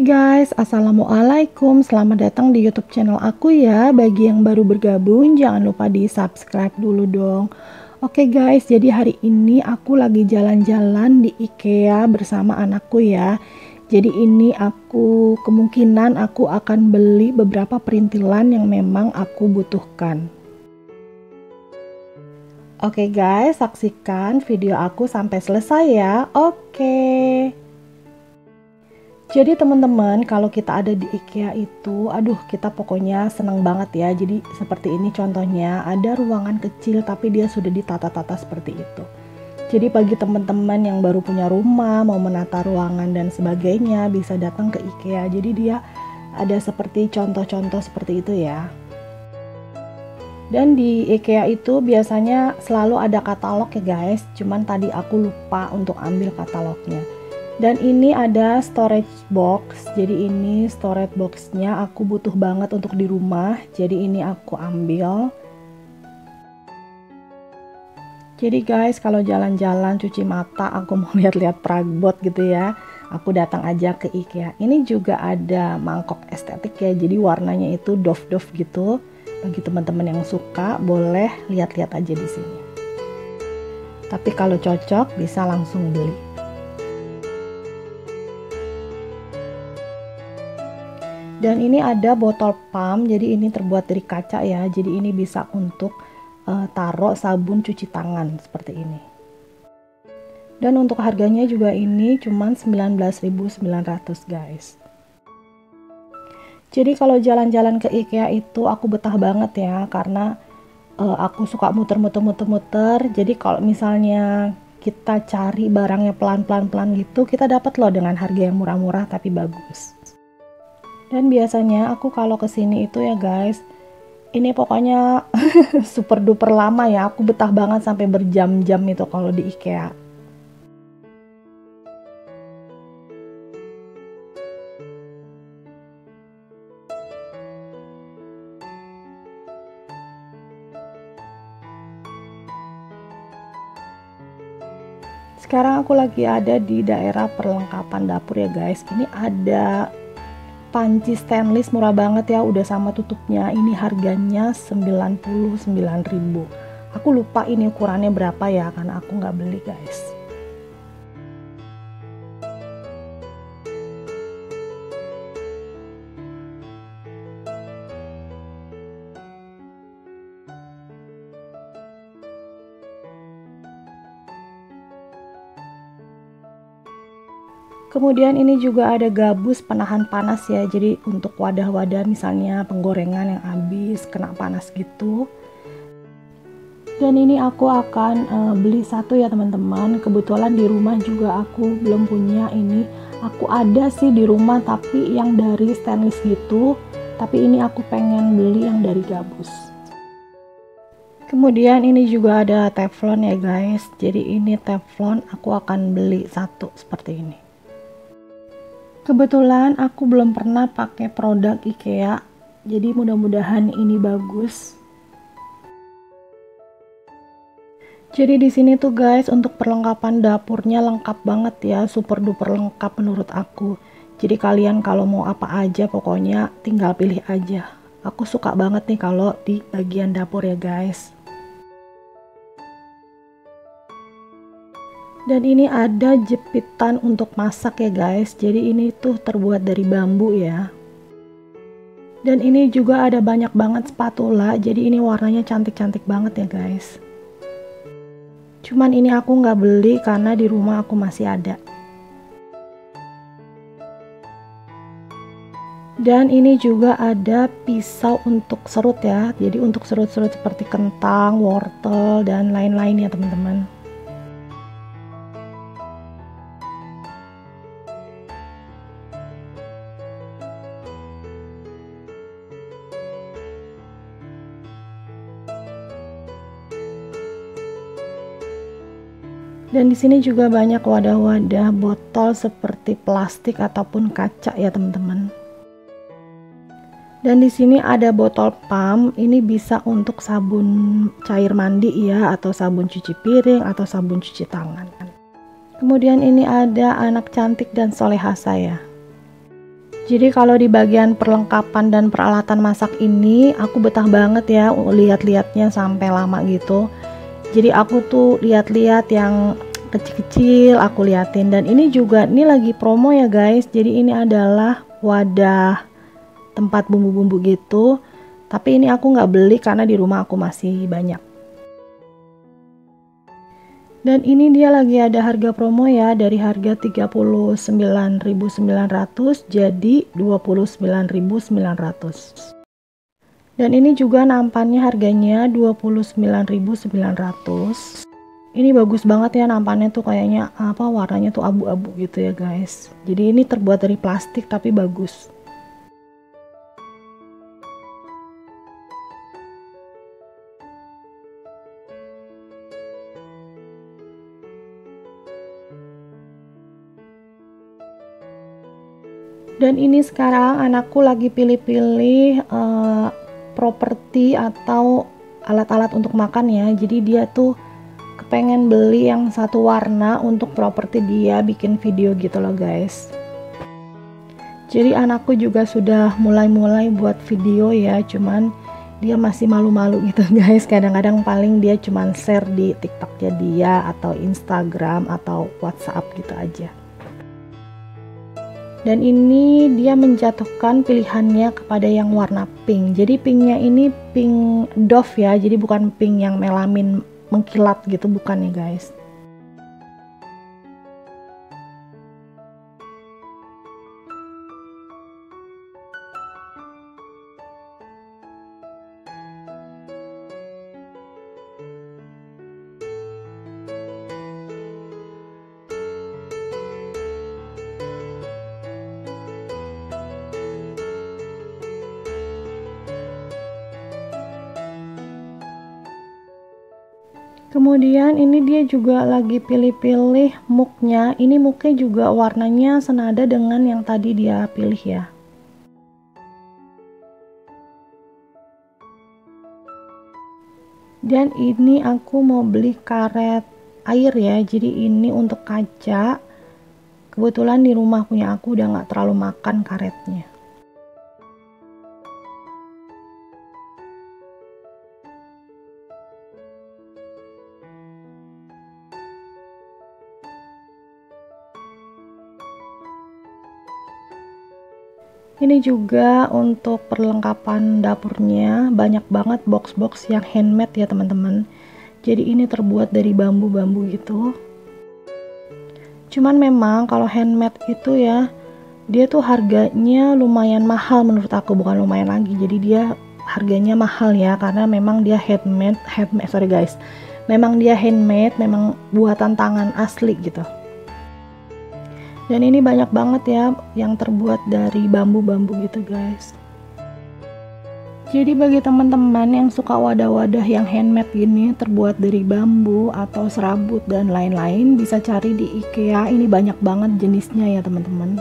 Guys, assalamualaikum, selamat datang di YouTube channel aku ya. Bagi yang baru bergabung, jangan lupa di subscribe dulu dong. Oke guys, jadi hari ini aku lagi jalan-jalan di IKEA bersama anakku ya. Jadi ini kemungkinan aku akan beli beberapa perintilan yang memang aku butuhkan. Oke guys, saksikan video aku sampai selesai ya. Oke. Jadi teman-teman, kalau kita ada di IKEA itu, aduh kita pokoknya senang banget ya. Jadi seperti ini contohnya, ada ruangan kecil tapi dia sudah ditata-tata seperti itu. Jadi bagi teman-teman yang baru punya rumah, mau menata ruangan dan sebagainya, bisa datang ke IKEA. Jadi dia ada seperti contoh-contoh seperti itu ya. Dan di IKEA itu biasanya selalu ada katalog ya guys, cuman tadi aku lupa untuk ambil katalognya. Dan ini ada storage box, jadi ini storage boxnya aku butuh banget untuk di rumah, jadi ini aku ambil. Jadi guys, kalau jalan-jalan cuci mata, aku mau lihat-lihat perabot gitu ya, aku datang aja ke IKEA. Ini juga ada mangkok estetik ya, jadi warnanya itu doff-doff gitu. Bagi teman-teman yang suka, boleh lihat-lihat aja di sini. Tapi kalau cocok, bisa langsung beli. Dan ini ada botol pump, jadi ini terbuat dari kaca ya, jadi ini bisa untuk taruh sabun cuci tangan seperti ini. Dan untuk harganya juga ini cuman 19.900 guys. Jadi kalau jalan-jalan ke IKEA itu aku betah banget ya, karena aku suka muter-muter. Jadi kalau misalnya kita cari barangnya pelan-pelan gitu, kita dapat loh dengan harga yang murah-murah tapi bagus. Dan biasanya aku kalau kesini itu ya guys, ini pokoknya super duper lama ya, aku betah banget sampai berjam-jam itu kalau di IKEA. Sekarang aku lagi ada di daerah perlengkapan dapur ya guys. Ini ada panci stainless murah banget ya, udah sama tutupnya. Ini harganya 99.000. Aku lupa ini ukurannya berapa ya, karena aku nggak beli guys. Kemudian ini juga ada gabus penahan panas ya, jadi untuk wadah-wadah misalnya penggorengan yang habis kena panas gitu. Dan ini aku akan beli satu ya teman-teman, kebetulan di rumah juga aku belum punya ini. Aku ada sih di rumah tapi yang dari stainless gitu, tapi ini aku pengen beli yang dari gabus. Kemudian ini juga ada teflon ya guys, jadi ini teflon aku akan beli satu seperti ini. Kebetulan aku belum pernah pakai produk IKEA, jadi mudah-mudahan ini bagus. Jadi di sini tuh guys, untuk perlengkapan dapurnya lengkap banget ya, super duper lengkap menurut aku. Jadi kalian kalau mau apa aja pokoknya tinggal pilih aja. Aku suka banget nih kalau di bagian dapur ya guys. Dan ini ada jepitan untuk masak ya guys, jadi ini tuh terbuat dari bambu ya. Dan ini juga ada banyak banget spatula, jadi ini warnanya cantik-cantik banget ya guys. Cuman ini aku nggak beli karena di rumah aku masih ada. Dan ini juga ada pisau untuk serut ya, jadi untuk serut-serut seperti kentang, wortel, dan lain-lain ya teman-teman. Dan di sini juga banyak wadah-wadah botol seperti plastik ataupun kaca ya teman-teman. Dan di sini ada botol pump, ini bisa untuk sabun cair mandi ya, atau sabun cuci piring atau sabun cuci tangan. Kemudian ini ada anak cantik dan soleha saya. Jadi kalau di bagian perlengkapan dan peralatan masak ini aku betah banget ya lihat-lihatnya sampai lama gitu. Jadi aku tuh lihat-lihat yang kecil-kecil aku liatin, dan ini juga ini lagi promo ya guys. Jadi ini adalah wadah tempat bumbu-bumbu gitu. Tapi ini aku nggak beli karena di rumah aku masih banyak. Dan ini dia lagi ada harga promo ya, dari harga 39.900 jadi 29.900. Dan ini juga nampannya harganya 29.900. Ini bagus banget ya nampannya tuh, kayaknya apa warnanya tuh abu-abu gitu ya guys. Jadi ini terbuat dari plastik tapi bagus. Dan ini sekarang anakku lagi pilih-pilih properti atau alat-alat untuk makan ya. Jadi dia tuh kepengen beli yang satu warna untuk properti dia bikin video gitu loh guys. Jadi anakku juga sudah mulai-mulai buat video ya, cuman dia masih malu-malu gitu guys. Kadang-kadang paling dia cuman share di TikToknya dia atau Instagram atau WhatsApp gitu aja. Dan ini dia menjatuhkan pilihannya kepada yang warna pink. Jadi pinknya ini pink Dove ya, jadi bukan pink yang melamin mengkilat gitu, bukan nih guys. Kemudian ini dia juga lagi pilih-pilih muknya. Ini muknya juga warnanya senada dengan yang tadi dia pilih ya. Dan ini aku mau beli karet air ya. Jadi ini untuk kaca. Kebetulan di rumah punya aku udah nggak terlalu makan karetnya. Ini juga untuk perlengkapan dapurnya, banyak banget box-box yang handmade ya teman-teman. Jadi ini terbuat dari bambu-bambu gitu. Cuman memang kalau handmade itu ya, dia tuh harganya lumayan mahal menurut aku, bukan lumayan lagi. Jadi dia harganya mahal ya, karena memang dia sorry guys. Memang dia handmade, memang buatan tangan asli gitu. Dan ini banyak banget ya yang terbuat dari bambu-bambu gitu guys. Jadi bagi teman-teman yang suka wadah-wadah yang handmade gini terbuat dari bambu atau serabut dan lain-lain, bisa cari di IKEA. Ini banyak banget jenisnya ya teman-teman.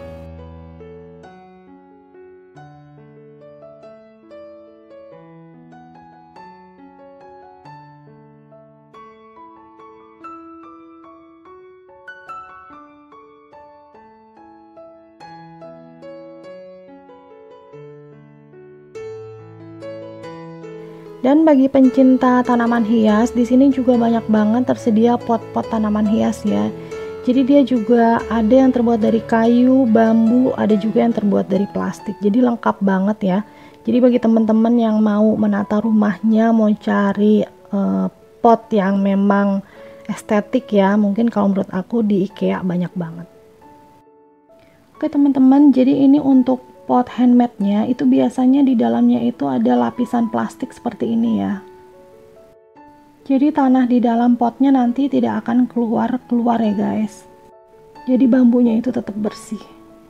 Dan bagi pencinta tanaman hias, di sini juga banyak banget tersedia pot-pot tanaman hias ya. Jadi dia juga ada yang terbuat dari kayu, bambu, ada juga yang terbuat dari plastik. Jadi lengkap banget ya. Jadi bagi teman-teman yang mau menata rumahnya, mau cari pot yang memang estetik ya, mungkin kalau menurut aku di IKEA banyak banget. Oke teman-teman, jadi ini untuk pot handmade-nya itu biasanya di dalamnya itu ada lapisan plastik seperti ini ya. Jadi tanah di dalam potnya nanti tidak akan keluar ya guys. Jadi bambunya itu tetap bersih.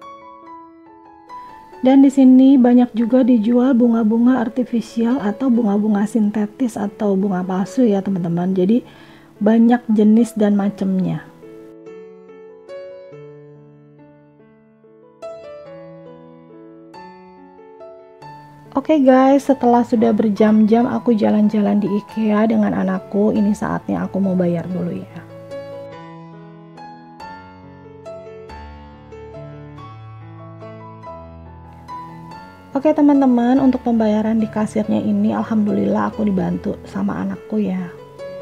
Dan di sini banyak juga dijual bunga-bunga artifisial atau bunga-bunga sintetis atau bunga palsu ya teman-teman. Jadi banyak jenis dan macamnya. Oke guys, setelah sudah berjam-jam aku jalan-jalan di IKEA dengan anakku, ini saatnya aku mau bayar dulu ya. Oke teman-teman, untuk pembayaran di kasirnya ini alhamdulillah aku dibantu sama anakku ya.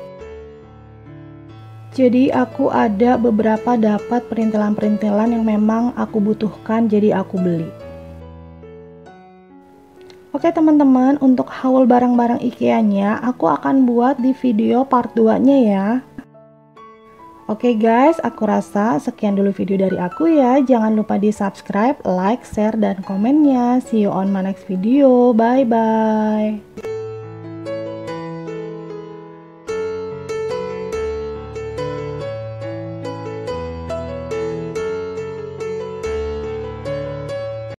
Jadi aku ada beberapa dapat perintilan-perintilan yang memang aku butuhkan, jadi aku beli. Oke teman-teman, untuk haul barang-barang IKEA-nya aku akan buat di video part 2-nya ya. Oke guys, aku rasa sekian dulu video dari aku ya. Jangan lupa di subscribe, like, share, dan komennya. See you on my next video. Bye-bye.